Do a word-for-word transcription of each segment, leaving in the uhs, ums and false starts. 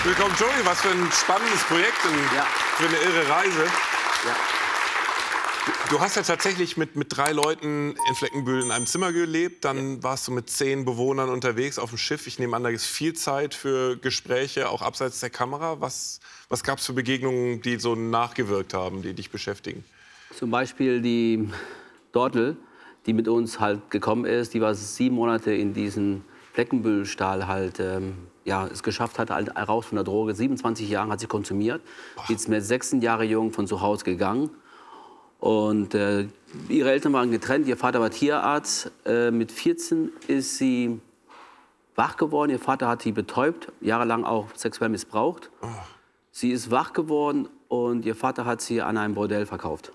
Willkommen, Joey. Was für ein spannendes Projekt und Ja. für eine irre Reise. Ja. Du hast ja tatsächlich mit, mit drei Leuten in Fleckenbühl in einem Zimmer gelebt. Dann Ja. warst du mit zehn Bewohnern unterwegs auf dem Schiff. Ich nehme an, da ist viel Zeit für Gespräche, auch abseits der Kamera. Was, was gab es für Begegnungen, die so nachgewirkt haben, die dich beschäftigen? Zum Beispiel die Dortel, die mit uns halt gekommen ist, die war sieben Monate in diesen Fleckenbühl-Stahl halt, ähm, ja, es geschafft hat, halt raus von der Droge. siebenundzwanzig Jahre hat sie konsumiert. Sie ist mit sechzehn Jahre jung von zu Hause gegangen. Und äh, ihre Eltern waren getrennt, ihr Vater war Tierarzt. Äh, mit vierzehn ist sie wach geworden. Ihr Vater hat sie betäubt, jahrelang auch sexuell missbraucht. Oh. Sie ist wach geworden und ihr Vater hat sie an einem Bordell verkauft.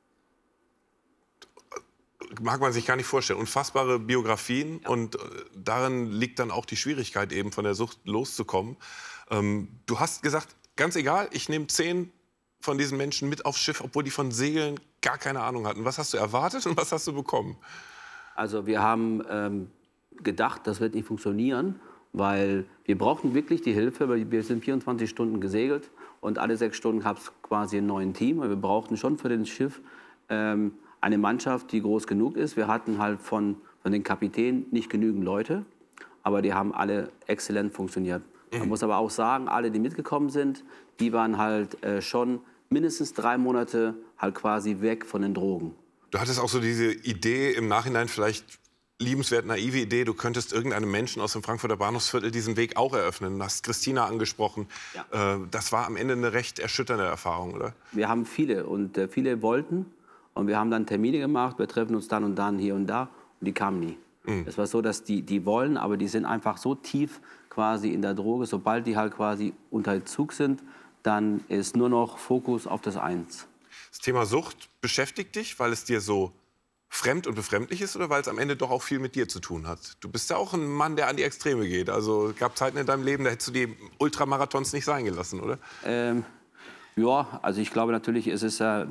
Mag man sich gar nicht vorstellen. Unfassbare Biografien. Ja. Und äh, darin liegt dann auch die Schwierigkeit, eben von der Sucht loszukommen. Ähm, du hast gesagt, ganz egal, ich nehme zehn von diesen Menschen mit aufs Schiff, obwohl die von Segeln gar keine Ahnung hatten. Was hast du erwartet und was hast du bekommen? Also wir haben ähm, gedacht, das wird nicht funktionieren, weil wir brauchten wirklich die Hilfe, weil wir sind vierundzwanzig Stunden gesegelt und alle sechs Stunden gab es quasi ein neues Team. Wir brauchten schon für das Schiff ähm, eine Mannschaft, die groß genug ist. Wir hatten halt von, von den Kapitänen nicht genügend Leute, aber die haben alle exzellent funktioniert. Mhm. Man muss aber auch sagen, alle, die mitgekommen sind, die waren halt äh, schon mindestens drei Monate halt quasi weg von den Drogen. Du hattest auch so diese Idee im Nachhinein, vielleicht liebenswert naive Idee, du könntest irgendeinem Menschen aus dem Frankfurter Bahnhofsviertel diesen Weg auch eröffnen. Du hast Christina angesprochen. Ja. Äh, das war am Ende eine recht erschütternde Erfahrung, oder? Wir haben viele und äh, viele wollten. Und wir haben dann Termine gemacht, wir treffen uns dann und dann hier und da und die kamen nie. Mhm. Es war so, dass die, die wollen, aber die sind einfach so tief quasi in der Droge, sobald die halt quasi unter Zug sind, dann ist nur noch Fokus auf das Eins. Das Thema Sucht beschäftigt dich, weil es dir so fremd und befremdlich ist oder weil es am Ende doch auch viel mit dir zu tun hat? Du bist ja auch ein Mann, der an die Extreme geht. Also es gab Zeiten in deinem Leben, da hättest du die Ultramarathons nicht sein gelassen, oder? Ähm, ja, also ich glaube natürlich, es ist äh,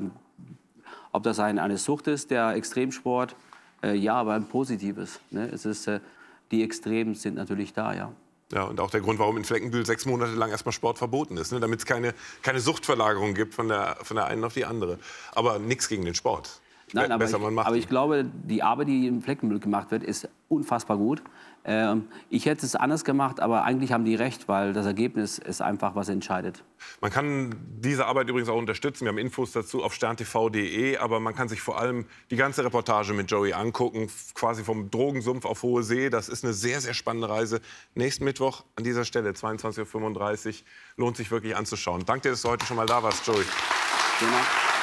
ob das ein, eine Sucht ist, der Extremsport, äh, ja, aber ein positives. Ne? Es ist, äh, die Extremen sind natürlich da, ja. Ja, und auch der Grund, warum in Fleckenbühl sechs Monate lang erstmal Sport verboten ist, ne? Damit es keine, keine Suchtverlagerung gibt von der, von der einen auf die andere. Aber nichts gegen den Sport. Nein, aber ich, aber ich glaube, die Arbeit, die in Fleckenbühl gemacht wird, ist unfassbar gut. Ähm, ich hätte es anders gemacht, aber eigentlich haben die recht, weil das Ergebnis ist einfach, was entscheidet. Man kann diese Arbeit übrigens auch unterstützen. Wir haben Infos dazu auf stern t v punkt de. Aber man kann sich vor allem die ganze Reportage mit Joey angucken, quasi vom Drogensumpf auf hohe See. Das ist eine sehr, sehr spannende Reise. Nächsten Mittwoch an dieser Stelle, zweiundzwanzig Uhr fünfunddreißig. Lohnt sich wirklich anzuschauen. Danke dir, dass du heute schon mal da warst, Joey. Genau.